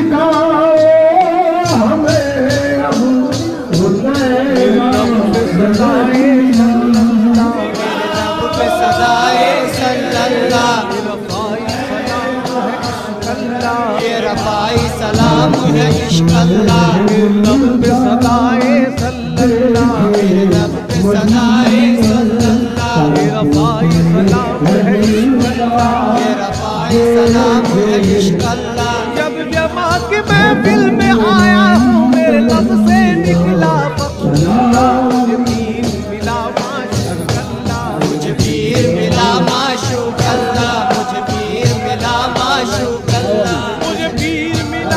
सलाम है इश्क अल्लाह, लब पे सदाए सल्लल्लाह, लब पे सदाए सल्लल्लाह, रफ़ाई सलाम है इश्क अल्लाह, रफ़ाई सलाम है इश्क अल्लाह। जब जमा के महफिल में आया हूँ मेरे लब से निकला फक़्रुल्लाह, मुझे पीर मिला माशूक़ अल्लाह, मुझे पीर मिला माशूक़ अल्लाह, मुझे पीर मिला माशूक़ अल्लाह, मुझे पीर मिला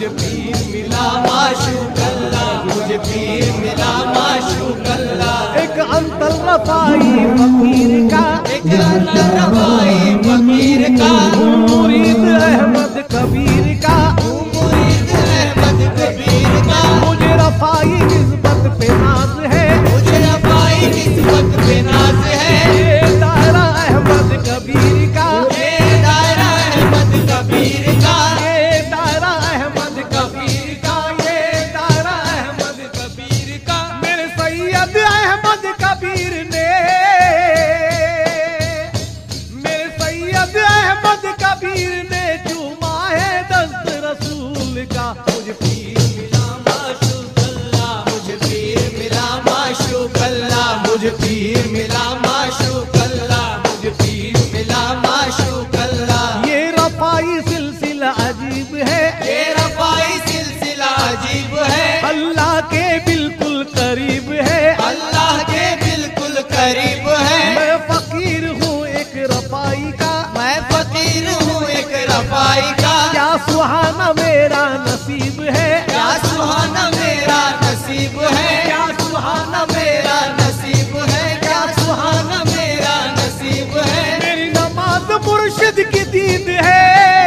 माशूक़ अल्लाह, मुझे पीर मिला माशूक़ अल्लाह। एक अंतर रफ़ाई फ़कीर का, एक अंतर रफ़ाई फ़कीर का, मुरीद अहमद कबीर का, मुरीद अहमद कबीर का। मुझे रफ़ाई निस्बत पे नाज है, मुझे रफ़ाई निस्बत पे नाज है। ये दायरा अहमद कबीर का, ये दायरा अहमद कबीर का, ये दायरा अहमद कबीर का, ये दायरा अहमद कबीर का। मेरे सैयद अहमद कबीर ने, मेरे सैयद अहमद कबीर ने चूमा है दस्त रसूल का। मुझे पीर मिला माशूक़ अल्लाह, मुझे पीर मिला माशूक़ अल्लाह, मुझे पीर मिला माशूक़ अल्लाह, मुझे पीर मिला माशूक़ अल्लाह। ये रफ़ाई सिलसिला अजीब है, ये रफ़ाई सिलसिला अजीब है, अल्लाह के बिल्कुल करीब है, अल्लाह के बिल्कुल करीब है। मैं फकीर हूँ एक रफ़ाई का, मैं फकीर हूँ एक रफ़ाई का। क्या सुहाना मेरा नसीब है, क्या सुहाना मेरा नसीब है, क्या सुहाना मेरा नसीब है, क्या सुहाना मेरा नसीब है। मेरी नमाज मुर्शिद की दीद है,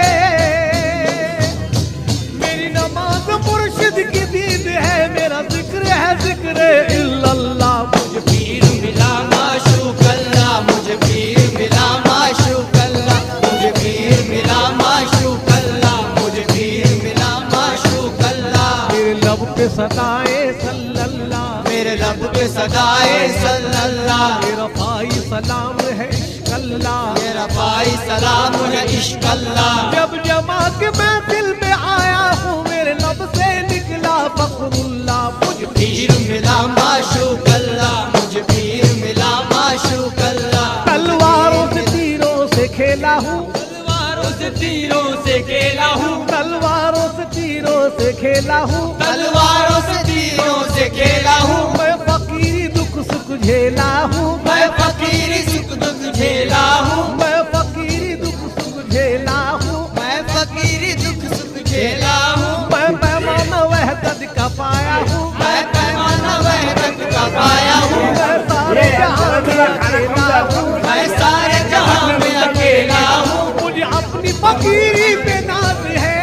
मेरी नमाज मुर्शिद की दीद है। मेरा जिक्र है जिक्र इल्लल्लाह, मुझे पीर मिला माशूक़ अल्लाह, मुझे पीर मिला माशूक़ अल्लाह, मुझे पीर मिला माशूक़ अल्लाह, मुझे पीर मिला माशूक़ अल्लाह। मेरे लब पे सदाए सल्लल्लाह, मेरे लब पे सदाए सल्लल्लाह, ये रफ़ाई सलाम है इश्क अल्लाह, ये रफ़ाई सलाम है इश्क अल्लाह। जब जमा के महफिल में आया हूँ मेरे लब से निकला फ़क़्रुल्लाह, मुझे पीर मिला माशूक़ अल्लाह, मुझे पीर मिला माशूक़ अल्लाह। तलवारों से तीरों से खेला हूँ, तलवारों से तीरों से खेला हूँ, तलवारों से तीरों से खेला हूँ, तलवारों से तीरों से खेला हूँ। मैं फकीरी दुख सुख झेला हूँ, मैं फकीरी सुख दुख झेला हूँ, मैं फकीरी दुख सुख झेला हूँ, मैं फकीरी दुख सुख झेला हूँ। मैं पैमाना वहदत का पाया हूँ, मैं पैमाना वहदत का पाया हूँ। मैं सारे जहां में अकेला हूँ, मैं सारे जहां में अकेला हूँ। मुझे अपनी फकीरी पे नाज है,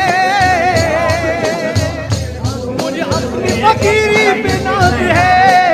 मुझे अपनी फकीरी पे नाज है,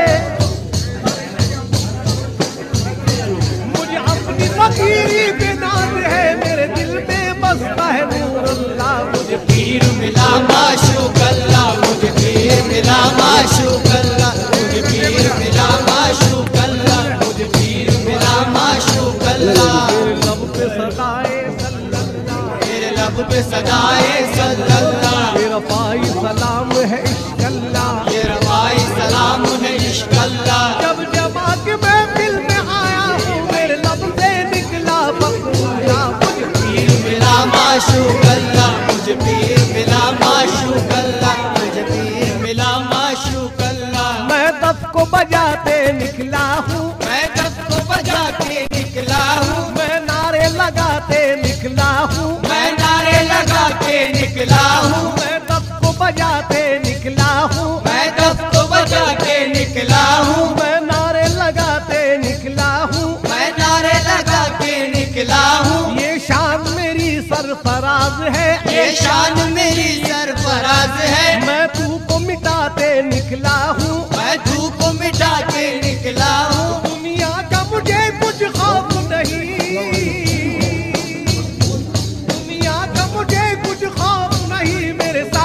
मुझे अपनी फकीरी पे नाज है। मेरे दिल में बसता है नूर अल्लाह, मुझे पीर मिला माशूक़ अल्लाह, मुझे पीर मिला माशूक़ अल्लाह, मुझे पीर मिला माशूक़ अल्लाह, मुझे पीर मिला माशूक़ अल्लाह। मेरे लब पे सदाए सल्लल्लाह, मेरे लब पे सदाए सल्लल्लाह, ये रफ़ाई सलाम है इश्क अल्लाह, ये रफ़ाई सलाम है इश्क अल्लाह। जब जमा के महफिल में आया हूँ मेरे लब से निकला फ़क़्रुल्लाह, मुझे पीर मिला माशूक़ अल्लाह, मुझे पीर मिला माशूक़ अल्लाह, मुझे पीर मिला माशूक़ अल्लाह। मैं दफ को बजाते निकला हूँ, मैं दफ को बजाते निकला हूँ, मैं नारे लगाते निकला हूँ, मैं नारे लगाते निकला हूँ। मैं दफ को बजाते निकला हूँ, मैं दफ को बजाते निकला हूँ, मैं नारे लगाते निकला हूँ, मैं नारे लगाते निकला हूँ। ये शान मेरी सरफराज है, ये शान मेरी सरफराज है। मैं तू को मिटाते निकला हूँ, मैं तू को मिटाते निकला हूँ। दुनिया का मुझे कुछ खौफ नहीं, दुनिया का मुझे कुछ खौफ नहीं। मेरे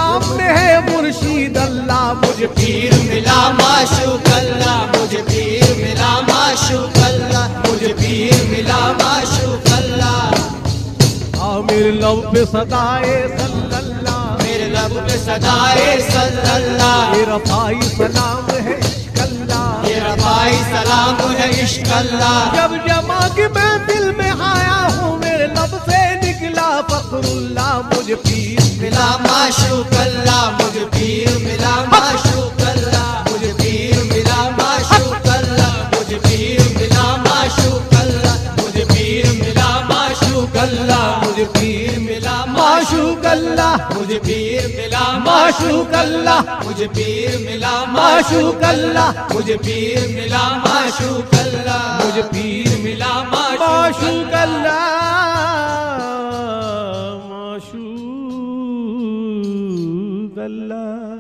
माशूक अल्लाह, मुझे पीर मिला माशूक अल्लाह, मुझे पीर मिला माशूक अल्लाह। मेरे लब पे सदाए सल्लल्लाह, मेरे लब पे सदाए सल्लल्लाह, ये रफ़ाई सलाम है इश्क अल्लाह, ये रफ़ाई सलाम है इश्क अल्लाह। जब जमा की मैं दिल में आया हूँ मेरे लब से निकला फखरुल्लाह, मुझे पीर मिला माशूक अल्लाह, मुझे पीर मिला माशूक अल्लाह, मुझे पीर मिला माशूक अल्लाह, मुझे पीर मिला माशूक अल्लाह, मुझे पीर मिला माशूक अल्लाह, मुझे पीर मिला माशूक अल्लाह, मुझे पीर मिला माशूक अल्लाह, मुझे पीर मिला माशूक अल्लाह, मुझे पीर मिला माशूक अल्लाह, मुझे पीर मिला माशूक अल्लाह, माशूक अल्लाह।